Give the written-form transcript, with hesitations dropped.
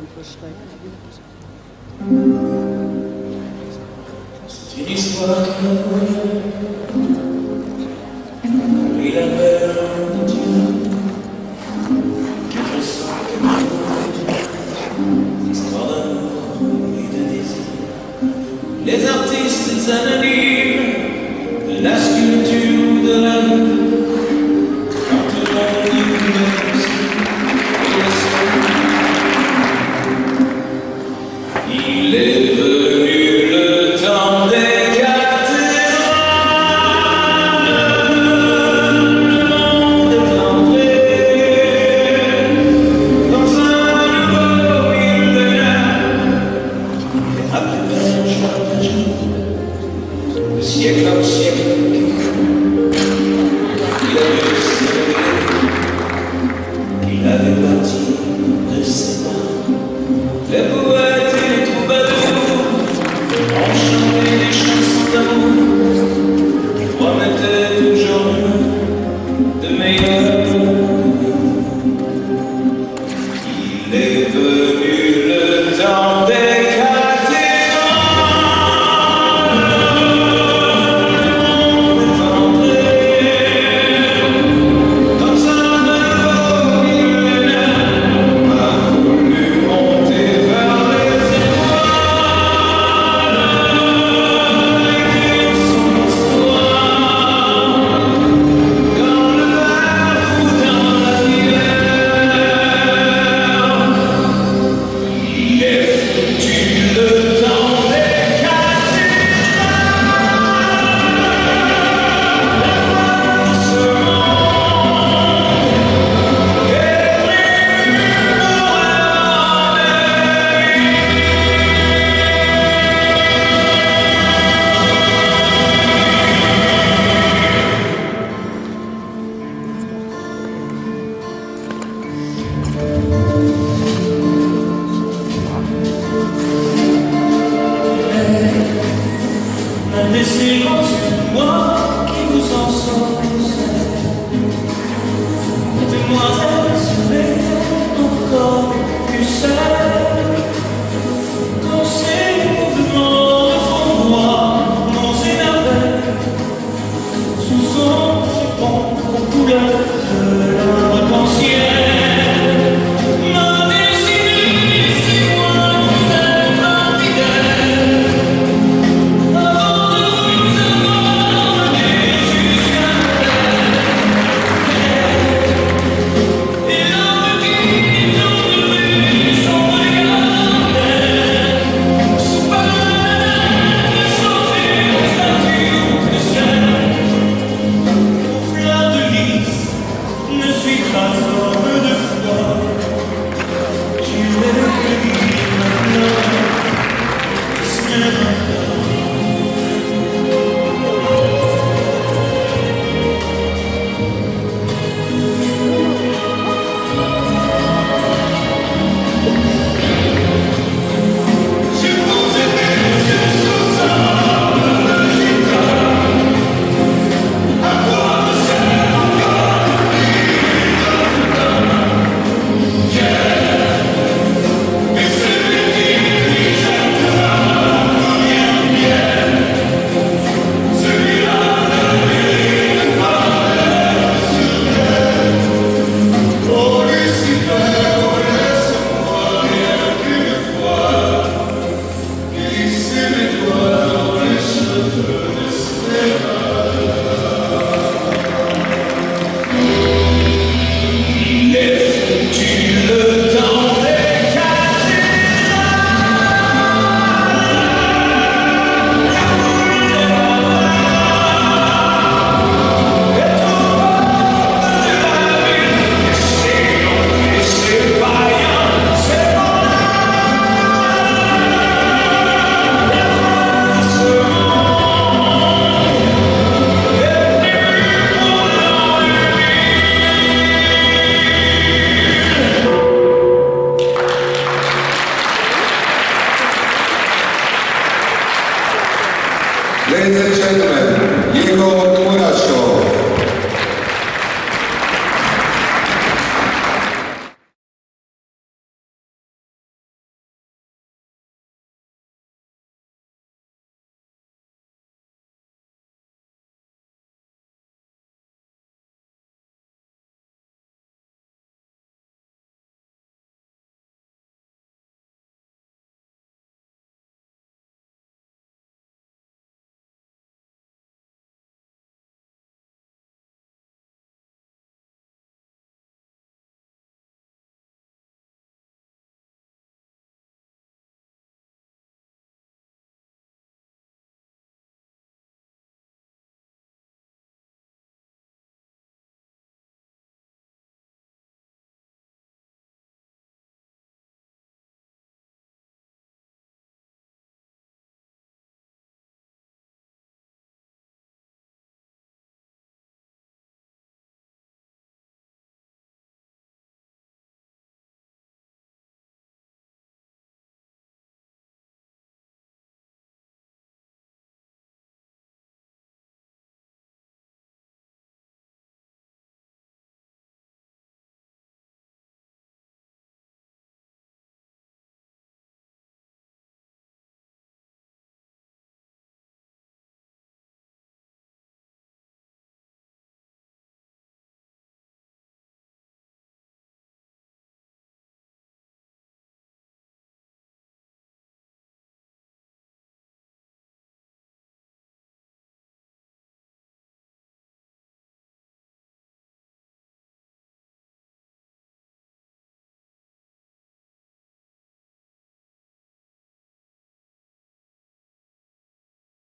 C'est une histoire qui m'a pris la mer de Dieu, 404 histoire d'amour et de désir. Les artistes anonymes, la sculpture de la vie, quand le monde est il est venu le temps des cathédrales, le monde est entré dans un nouveau millénaire. À plus belle joie de jour, de siècle en siècle, il avait célébré qu'il avait bâti de ses mains les poètes et les troubadours ont chanté des chansons d'amour qui promettaient toujours de meilleurs. Il est venu le temps des cathédrales, le monde est entré dans un nouveau millénaire, a voulu monter vers les étoiles, écrire son histoire dans le verre ou dans la lumière. Il est foutu le temps des cathédrales, ce monde est pris pour un laissez-moi sur moi qui vous en sommes. Demoiselle, soulevez encore plus seul. Quand ces mouvements me font voir mon émerveil sous son jupon aux couleurs de l'arc-en-ciel. Ma destinée, c'est moi vous êtes infidèle. Avant de vous avoir mené jusqu'à et l'homme qui tournerait son regard sous palme changer aux statues de sel. Aux fleurs de lys ne suis pas homme de foi. Tu es le maintenant, je vous ai vu sous sa à quoi me sert encore mais celui qui jettera première pierre, celui-là ne mérite pas d'être sur terre. Oh Lucifer, laisse-moi rien qu'une fois glisser mes doigts dans les cheveux d'Espérance. Il est foutu le temps des cathédrales, la foule des barbares est aux portes de la ville. C'est long et c'est vaillant, c'est bon. La France est pris pour Ladies and gentlemen, Igor Murat.